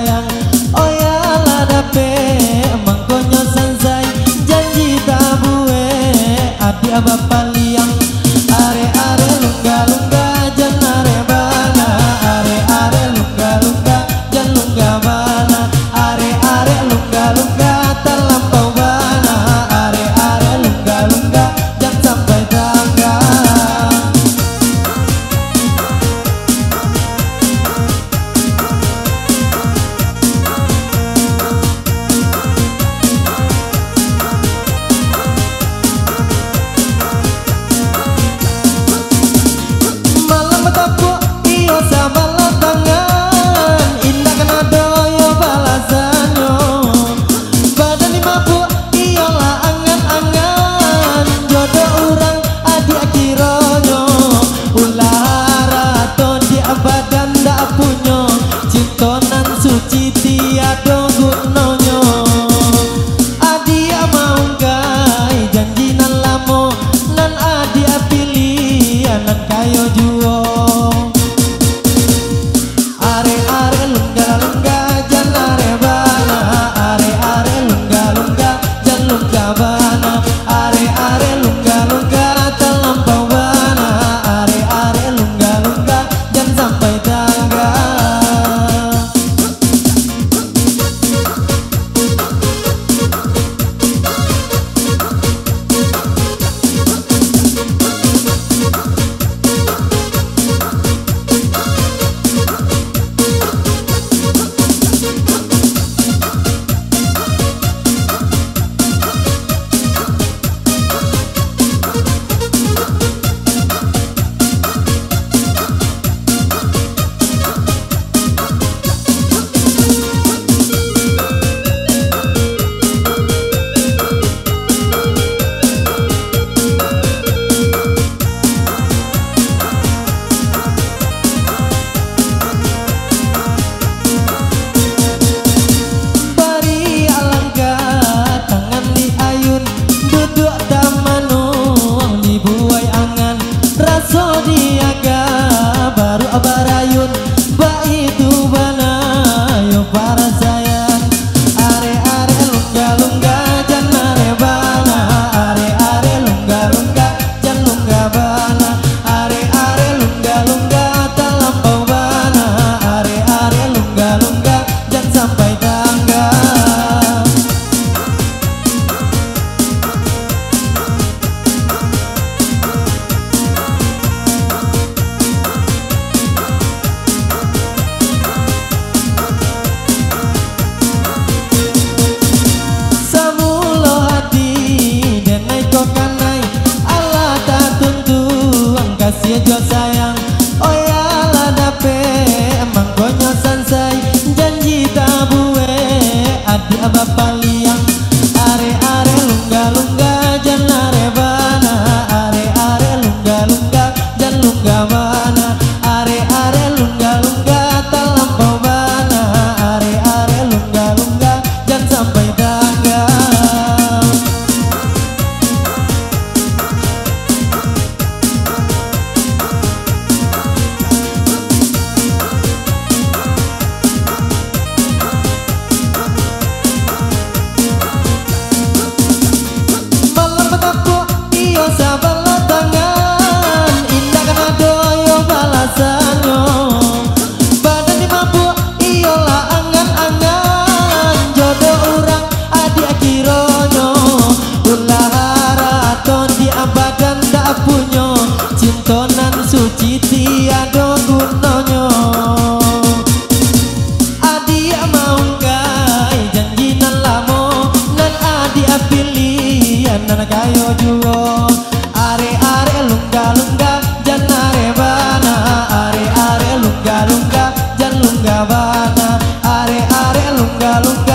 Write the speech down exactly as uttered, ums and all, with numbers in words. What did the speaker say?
sayang. Oh ya lah dape mangkonyo sansai janji tabue adi abapa liang. Are are lungga lungga jan are bana, are are lungga lungga jan lungga bana, are are lungga lungga terlampau bana, are are lungga lungga jan sampai tangga. Badan dak punyo cintonan suci tiado gunonyo. Adia mau gai janji nan lamo nan adia pilihan nan kayo juo. Are are lungga lungga jan are bana, are are lungga lungga jan lungga bana, are are lungga lungga terlampau bana, are are lungga lungga jan sampai tangga. Abarayun ba itu bana yo para sayang. Are are lungga lungga jan are bana, are are lungga lungga jan lungga bana, are are lungga lungga terlampau bana, are are lungga lungga jan sampai tangga. Kasih jo sayang, oh ya lah dape mangkonyo sansai janji tabue adi abapa liang. Are are lungga lungga jan are bana, are are lungga lungga jan lungga bana, are are lungga lungga terlampau bana, are are lungga lungga jan sampai tangga. Badan di mabuk iyalah angan-angan jodoh orang adik kironyo. Ulah haraton di abadan dak punyo cintonan suci tiado gunonyo. Adik mau gai janji nan lamo nan adik pilihan nan kayo juo. Are are lungga lungga jan are bana, are are lungga lungga jan lungga bana, are are lungga lungga